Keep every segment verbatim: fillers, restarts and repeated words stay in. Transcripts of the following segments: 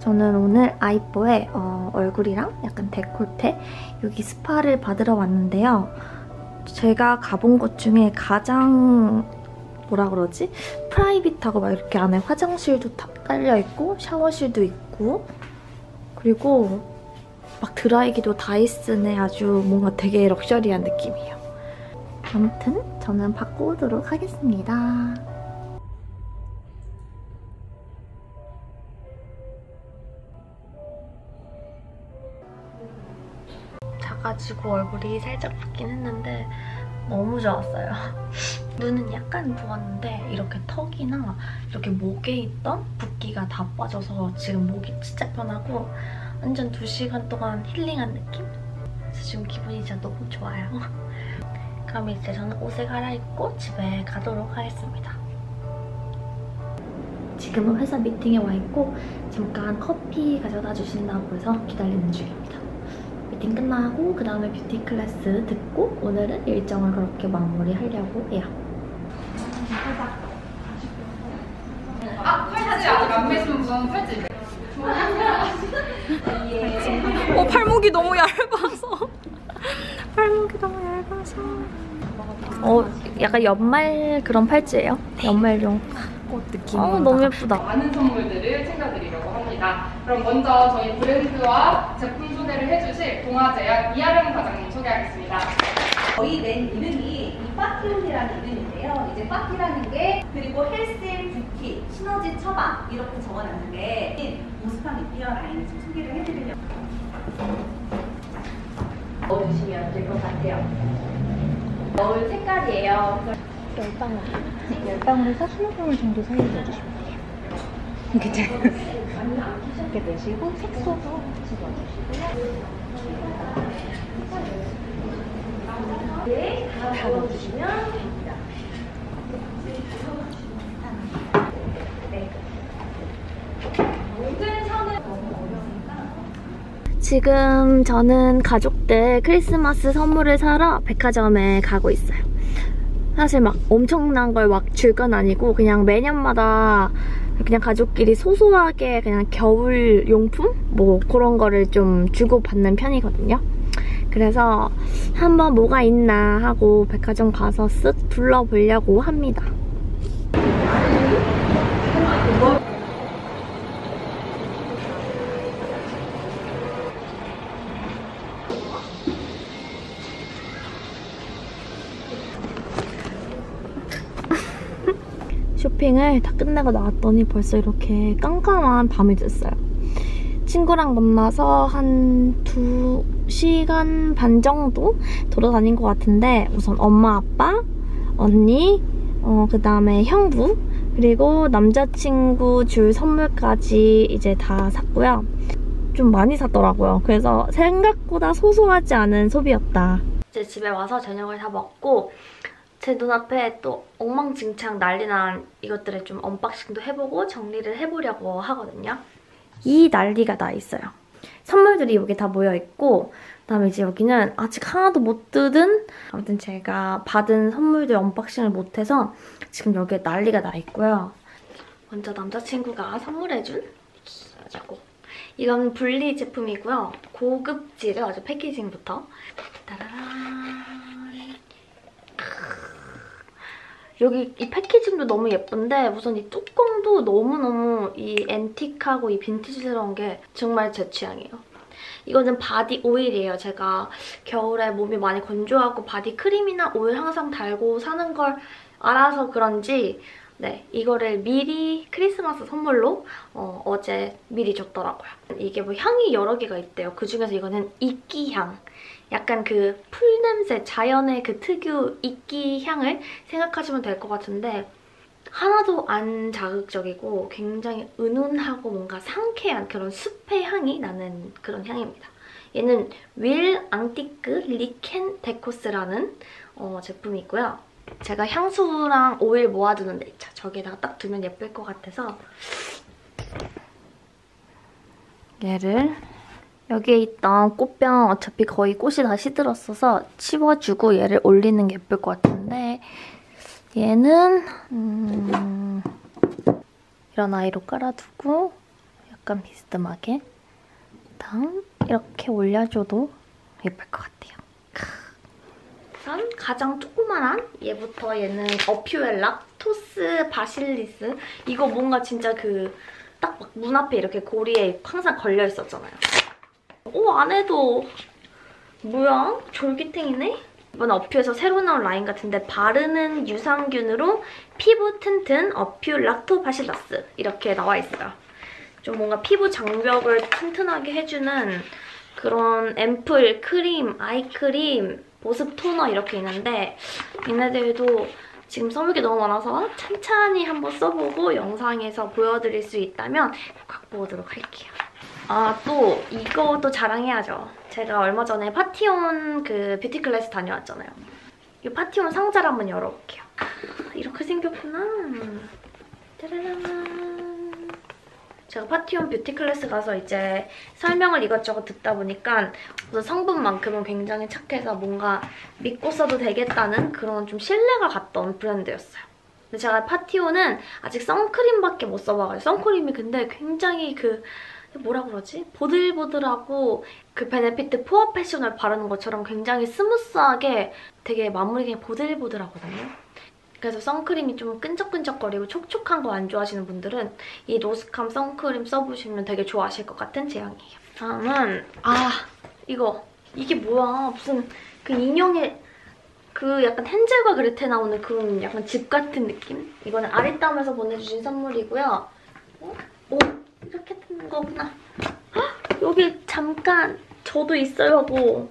저는 오늘 아이뽀의 어, 얼굴이랑 약간 데콜테 여기 스파를 받으러 왔는데요. 제가 가본 곳 중에 가장 뭐라 그러지? 프라이빗하고 막 이렇게 안에 화장실도 다 딸려있고 샤워실도 있고 그리고 막 드라이기도 다이슨에 아주 뭔가 되게 럭셔리한 느낌이에요. 아무튼 저는 받고 오도록 하겠습니다. 작아지고 얼굴이 살짝 붓긴 했는데 너무 좋았어요. 눈은 약간 부었는데 이렇게 턱이나 이렇게 목에 있던 붓기가 다 빠져서 지금 목이 진짜 편하고 완전 두 시간 동안 힐링한 느낌? 그래서 지금 기분이 진짜 너무 좋아요. 그럼 이제 저는 옷을 갈아입고 집에 가도록 하겠습니다. 지금은 회사 미팅에 와 있고 잠깐 커피 가져다 주신다고 해서 기다리는 중입니다. 미팅 끝나고 그 다음에 뷰티 클래스 듣고 오늘은 일정을 그렇게 마무리하려고 해요. 아, 팔찌 아직 안 매시면 무슨 팔찌? 어, 팔목이 너무 얇아서. 팔목이 너무 얇아서. 어, 약간 연말 그런 팔찌예요? 연말용 꽃 느낌. 어, 너무 예쁘다. 많은 선물들을 챙겨드리려고 합니다. 그럼 먼저 저희 브랜드와 제품 소개를 해주실 동아제약 이하령 과장님 소개하겠습니다. 저희 낸 이름이 이파티온이라는 이름인데요. 이제 파티라는 게 그리고 헬스, 뷰티, 시너지 처방 이렇게 적어놨는데 모스파 리피어 라인을 좀 소개를 해드리려고 넣어주시면 될 것 같아요. 넣을 색깔이에요. 열방울. 열방울에서 이십 방울 정도 사이에 넣어주시면 돼요. 괜찮아요. 이렇게 내시고 색소도 집어주시고요. 네, 다 넣어주시면 됩니다. 네. 모든 선을 너무 어려우니까. 지금 저는 가족들 크리스마스 선물을 사러 백화점에 가고 있어요. 사실 막 엄청난 걸 막 줄 건 아니고 그냥 매년마다 그냥 가족끼리 소소하게 그냥 겨울 용품? 뭐 그런 거를 좀 주고받는 편이거든요. 그래서 한번 뭐가 있나 하고 백화점 가서 쓱 둘러보려고 합니다. 쇼핑을 다 끝내고 나왔더니 벌써 이렇게 깜깜한 밤이 됐어요. 친구랑 만나서 한 두 시간 반 정도 돌아다닌 것 같은데 우선 엄마, 아빠, 언니, 어, 그 다음에 형부, 그리고 남자친구 줄 선물까지 이제 다 샀고요. 좀 많이 샀더라고요. 그래서 생각보다 소소하지 않은 소비였다. 이제 집에 와서 저녁을 다 먹고 제 눈앞에 또 엉망진창 난리난 이것들을 좀 언박싱도 해보고 정리를 해보려고 하거든요. 이 난리가 나 있어요. 선물들이 여기 다 모여있고 그다음에 이제 여기는 아직 하나도 못 뜯은 아무튼 제가 받은 선물들 언박싱을 못해서 지금 여기에 난리가 나 있고요. 먼저 남자친구가 선물해준 이거. 이건 분리 제품이고요. 고급지를 아주 패키징부터 따라란. 여기 이 패키징도 너무 예쁜데 우선 이 뚜껑도 너무너무 이 앤틱하고 이 빈티지스러운 게 정말 제 취향이에요. 이거는 바디 오일이에요. 제가 겨울에 몸이 많이 건조하고 바디 크림이나 오일 항상 달고 사는 걸 알아서 그런지 네, 이거를 미리 크리스마스 선물로 어, 어제 미리 줬더라고요. 이게 뭐 향이 여러 개가 있대요. 그중에서 이거는 이끼향. 약간 그 풀냄새, 자연의 그 특유 이끼 향을 생각하시면 될 것 같은데 하나도 안 자극적이고 굉장히 은은하고 뭔가 상쾌한 그런 숲의 향이 나는 그런 향입니다. 얘는 윌 앙티크 리켄 데코스라는 어, 제품이 있고요. 제가 향수랑 오일 모아두는 데 있죠. 저기다가 딱 두면 예쁠 것 같아서 얘를 여기에 있던 꽃병 어차피 거의 꽃이 다 시들었어서 치워주고 얘를 올리는 게 예쁠 것 같은데 얘는 음, 이런 아이로 깔아두고 약간 비스듬하게 다음 이렇게 올려줘도 예쁠 것 같아요. 우선 가장 조그만한 얘부터 얘는 어퓨엘라 토스 바실리스. 이거 뭔가 진짜 그 딱 막 문 앞에 이렇게 고리에 항상 걸려 있었잖아요. 오, 안에도 뭐야? 졸기탱이네? 이번 어퓨에서 새로 나온 라인 같은데 바르는 유산균으로 피부 튼튼 어퓨 락토바실러스 이렇게 나와 있어요. 좀 뭔가 피부 장벽을 튼튼하게 해주는 그런 앰플, 크림, 아이크림, 보습 토너 이렇게 있는데 얘네들도 지금 써볼 게 너무 많아서 찬찬히 한번 써보고 영상에서 보여드릴 수 있다면 갖고 오도록 할게요. 아, 또 이것도 자랑해야죠. 제가 얼마 전에 파티온 그 뷰티 클래스 다녀왔잖아요. 이 파티온 상자를 한번 열어볼게요. 아, 이렇게 생겼구나. 짜라란. 제가 파티온 뷰티 클래스 가서 이제 설명을 이것저것 듣다 보니까 우선 성분만큼은 굉장히 착해서 뭔가 믿고 써도 되겠다는 그런 좀 신뢰가 갔던 브랜드였어요. 근데 제가 파티온은 아직 선크림밖에 못 써봐가지고 선크림이 근데 굉장히 그 뭐라 그러지? 보들보들하고 그 베네피트 포어 패션을 바르는 것처럼 굉장히 스무스하게 되게 마무리가 보들보들하거든요. 그래서 선크림이 좀 끈적끈적거리고 촉촉한 거 안 좋아하시는 분들은 이 노스캄 선크림 써보시면 되게 좋아하실 것 같은 제형이에요. 다음은 아 이거 이게 뭐야? 무슨 그 인형의 그 약간 헨젤과 그레텔 나오는 그런 약간 집 같은 느낌? 이거는 아리따움에서 보내주신 선물이고요. 어? 오 이렇게 된 거구나. 헉, 여기 잠깐 저도 있어요 하고.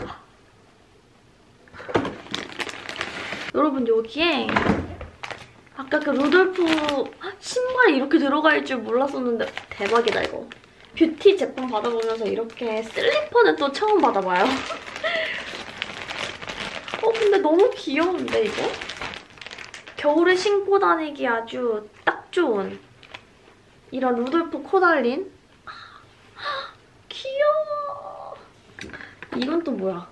여러분 여기에 아까 그 루돌프 신발이 이렇게 들어갈 줄 몰랐었는데 대박이다 이거. 뷰티 제품 받아보면서 이렇게 슬리퍼는 또 처음 받아봐요. 어 근데 너무 귀여운데 이거? 겨울에 신고 다니기 아주 딱 좋은 이런 루돌프 코 달린 귀여워. 이건 또 뭐야?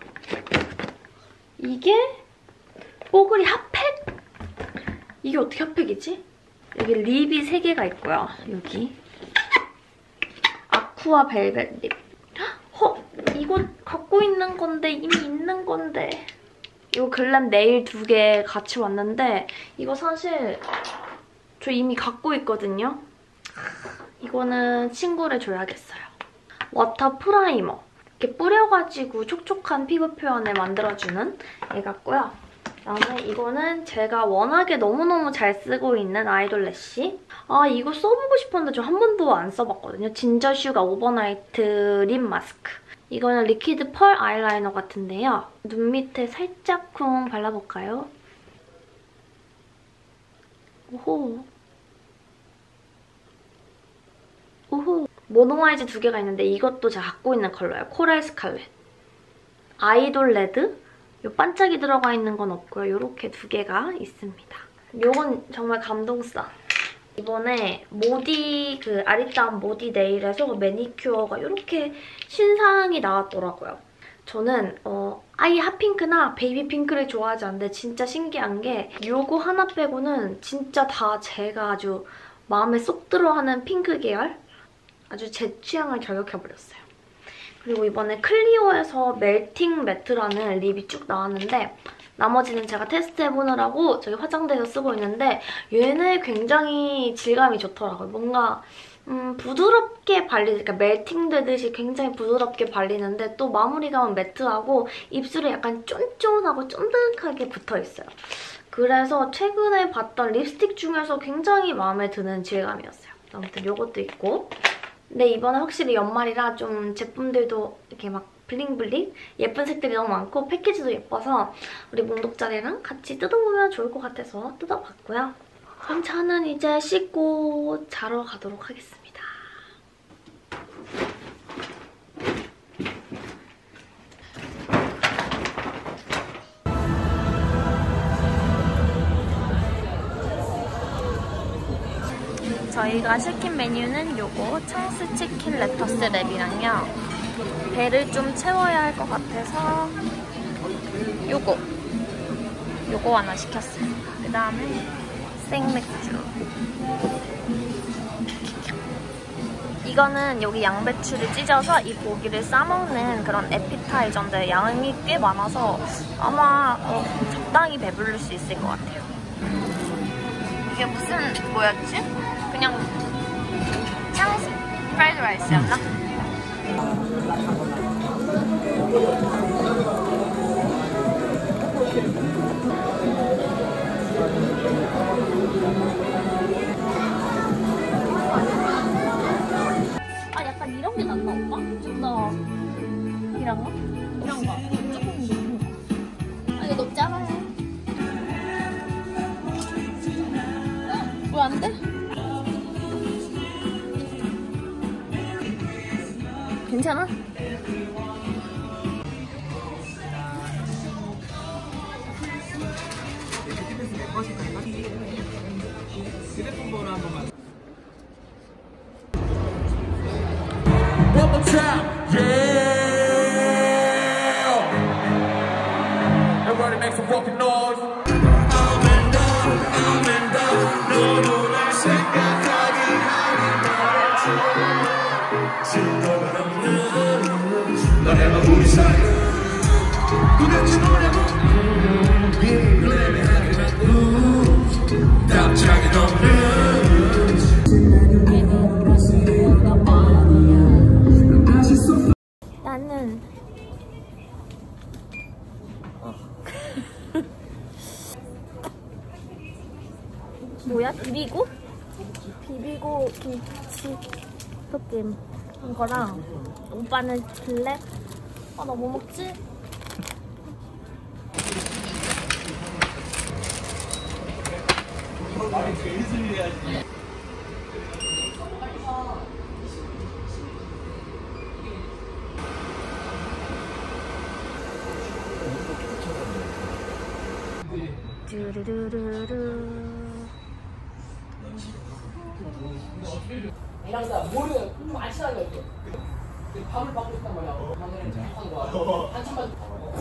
이게 뽀글이 핫팩? 이게 어떻게 핫팩이지? 여기 립이 세 개가 있고요. 여기 아쿠아 벨벳 립. 헉! 이거 갖고 있는 건데 이미 있는 건데 이거 글램 네일 두 개 같이 왔는데 이거 사실 저 이미 갖고 있거든요. 이거는 친구를 줘야겠어요. 워터 프라이머. 이렇게 뿌려가지고 촉촉한 피부 표현을 만들어주는 애 같고요. 그다음에 이거는 제가 워낙에 너무너무 잘 쓰고 있는 아이돌 래쉬. 아 이거 써보고 싶었는데 저 한 번도 안 써봤거든요. 진저 슈가 오버나이트 립 마스크. 이거는 리퀴드 펄 아이라이너 같은데요. 눈 밑에 살짝쿵 발라볼까요? 오호. 오호. 모노아이즈 두 개가 있는데 이것도 제가 갖고 있는 컬러예요. 코랄 스칼렛. 아이돌 레드. 요 반짝이 들어가 있는 건 없고요. 요렇게 두 개가 있습니다. 요건 정말 감동싸. 이번에 모디, 그 아리따움 모디 네일에서 매니큐어가 요렇게 신상이 나왔더라고요. 저는 어, 아예 핫핑크나 베이비 핑크를 좋아하지 않는데 진짜 신기한 게 요거 하나 빼고는 진짜 다 제가 아주 마음에 쏙 들어하는 핑크 계열? 아주 제 취향을 저격해버렸어요. 그리고 이번에 클리오에서 멜팅 매트라는 립이 쭉 나왔는데 나머지는 제가 테스트해보느라고 저기 화장대에서 쓰고 있는데 얘네 굉장히 질감이 좋더라고요. 뭔가 음, 부드럽게 발리, 그러니까 멜팅되듯이 굉장히 부드럽게 발리는데 또 마무리감은 매트하고 입술에 약간 쫀쫀하고 쫀득하게 붙어있어요. 그래서 최근에 봤던 립스틱 중에서 굉장히 마음에 드는 질감이었어요. 아무튼 이것도 있고. 근데 이번에 확실히 연말이라 좀 제품들도 이렇게 막 블링블링 예쁜 색들이 너무 많고 패키지도 예뻐서 우리 몽독자리랑 같이 뜯어보면 좋을 것 같아서 뜯어봤고요. 그럼 저는 이제 씻고 자러 가도록 하겠습니다. 저희가 시킨 메뉴는 요거 창스 치킨 레터스 랩이랑요. 배를 좀 채워야 할 것 같아서 요거 요거 하나 시켰어요. 그 다음에 생맥주. 이거는 여기 양배추를 찢어서 이 고기를 싸먹는 그런 에피타이저인데 양이 꽤 많아서 아마 어, 적당히 배부를 수 있을 것 같아요. 이게 무슨 뭐였지? 그냥 창스 프라이드 라이스였나? 아 약간 이런 게 낫나 오빠? 좀 더 이런 거? 이런 거 조금 이런 거. 아 이거 너무 작아요. 왜 안 돼? 괜찮아? One more time, yeah. Everybody make some fucking noise. I'm in love, I'm in love. 너도 날 생각하기 하니 말했지. 진도가 없는 너네만 우리 사이. 도대체 뭐냐고. 너네만 하기만 우. 답장이 없는. 나는 어. 뭐야? 비비고? 비비고 김치 볶음 이거랑 오빠는 블랙? 아 나 뭐 먹지? 뚜루루루루. 이랑다 모르는 좀 안친하게 이렇게 밥을 받고 있단 말이야. 방해를 하는 거야. 한참만.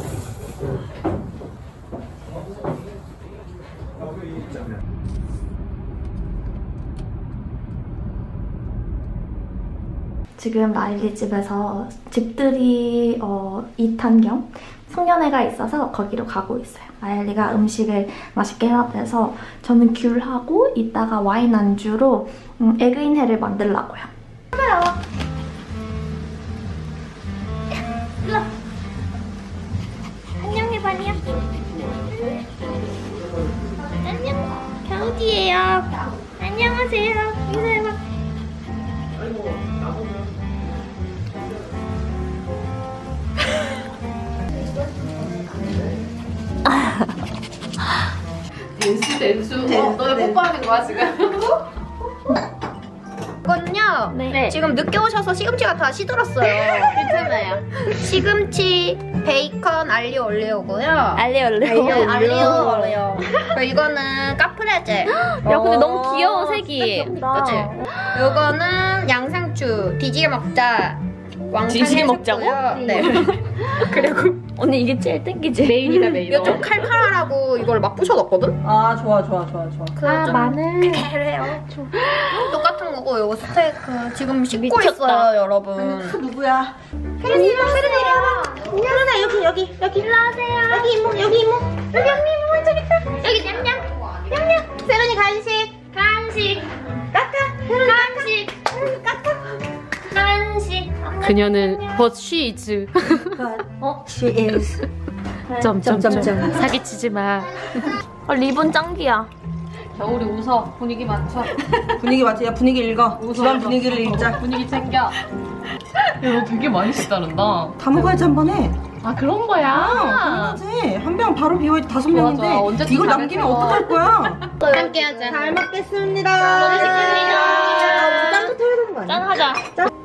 지금 라일리 집에서 집들이 어, 이 탄 겸 송년회가 있어서 거기로 가고 있어요. 라일리가 음식을 맛있게 해야 돼서 저는 귤하고 이따가 와인 안주로 음, 에그인회를 만들려고요. 카메라 와. 일로. 안녕 해봐니야. 안녕. 겨우디예요. 안녕하세요. 인사해봐. 댄스 댄스. 어, 너네 뽀뽀하는 거야 지금? 이거는요. 네. 지금 늦게 오셔서 시금치가 다 시들었어요. 괜찮아요. 시금치, 베이컨, 알리오 올리오고요. 알리오 올리오. 네, 알리오 올리오. 그리고 이거는 카프레제. 야 근데 너무 귀여워 색이. 그치? 이거는 양상추, 뒤지게 먹자. 뒤지게 먹자고? 네. 그리고 언니 이게 제일 땡기지? 메인이다 메인. 이거 좀 칼칼하라고 이걸 막 부셔 넣었거든? 아 좋아 좋아 좋아 좋아. 아 마늘. 그래요. 똑같은 거고 이거 스테이크 지금 씻고 미쳤다. 있어요 여러분. 누구야? 혜린이 혜린이 혜린아 여기 여기 여기 일로 와세요. 여기 이모 여기 이모 여기 언니 이모 저기 있다. 여기 냠냠 냠냠. 세련이 간식 간식 까까 간식 까까 간식. 그녀는 but she is. 어? She is. 점점점. 사기치지 마. 아, 리본 짱기야. 겨울이 웃어. 분위기 맞춰. 분위기 맞지? 야 분위기 읽어. 웃어, 집안 웃어. 분위기를 읽자. 분위기 챙겨. 야, 너 되게 많이 식다른다. 다 먹어야지 한 번에. 아 그런 거야. 당연하지. 한 병 바로 비워 다섯 좋아, 명인데 좋아. 언제 또 이걸 다음에 남기면 또. 어떡할 거야? 함께 하자. 잘 먹겠습니다. 잘 먹겠습니다. 짠부터 해야 되는 거 아니야? 짠 하자.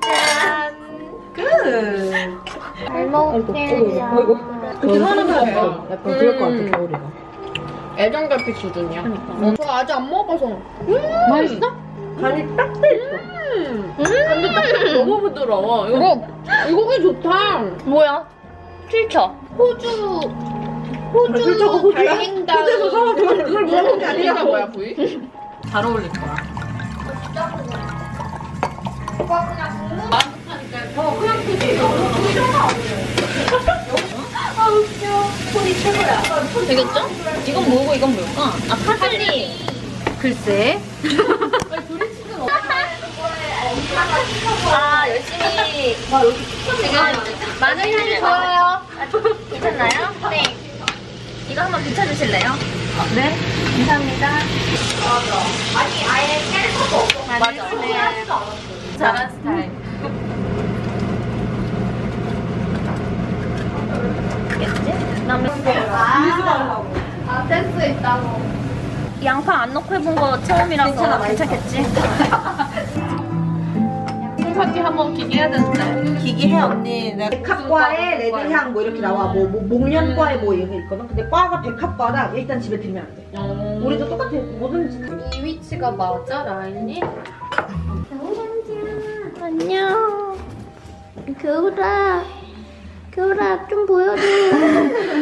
끝. 잘 먹을게요. 어이구. 그렇게 하는 거야. 약간 그럴 것 같아 겨울이가. 애정결핍 수준이야. 어, 저 아직 안 먹어서. 맛있어? 간이 딱 돼있어. 음. 근데 딱 너무 부드러워. 이거 이거 이 고기 좋다. 뭐야? 필켜. 호주 그래, 저거 호주 호주야? 달팽이다운. 호주에서 사와 그걸 그걸 먹는 게 부위가 아니야. 뭐야 부위? 잘 어울릴 거야. 어, 그냥 굳이 너무 정상 아 웃겨. 손이 최고야. 되겠죠? 이건 뭐고 이건 뭘까? 아 파슬리. 글쎄. 아 열심히. 와 여기 지금 마늘 향이 좋아요. 괜찮나요? 네. 이거 한번 비춰주실래요? 네. 감사합니다. 맞아. 아니 아예 깰 것도 없어. 맞아. 네. 잘한 스타일. 겠지? 그다음에 아, 센스 있다고. 양파 안 넣고 해본 거 처음이라서 괜찮아, 괜찮겠지? 파티 한번 기계해야 되는데. 기기해 언니. 내가 백합과에 레드향 뭐 이렇게 나와. 뭐, 뭐 목련과에 뭐 이런 게 있거든. 근데 과가 백합과라 일단 집에 들면 안 돼. 음. 우리도 똑같아. 뭐든지. 이 위치가 맞아, 라인이? 안녕. 겨울아. 겨울아, 좀 보여줘.